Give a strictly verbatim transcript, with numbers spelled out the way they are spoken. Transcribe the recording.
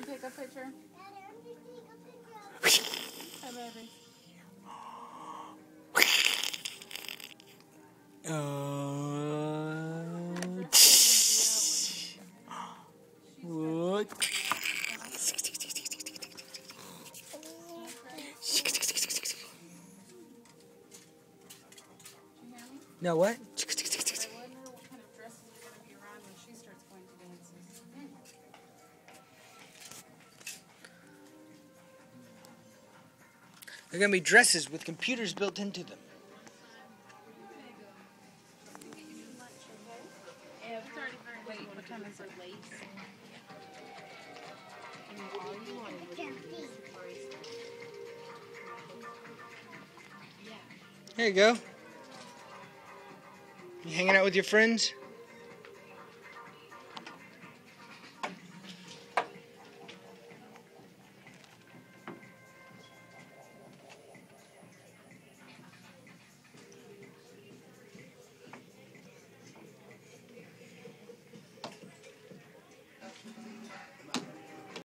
and take a picture? Hi, baby. Uh, what? No, what? I wonder what kind of dresses are going to be around when she starts going to dances. They're going to be dresses with computers built into them. Wait, what time is it? There you go. You hanging out with your friends?